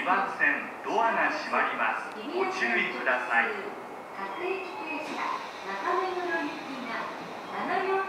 番線ドアが閉まります。ご注意ください。 各駅停車中目黒行きが7両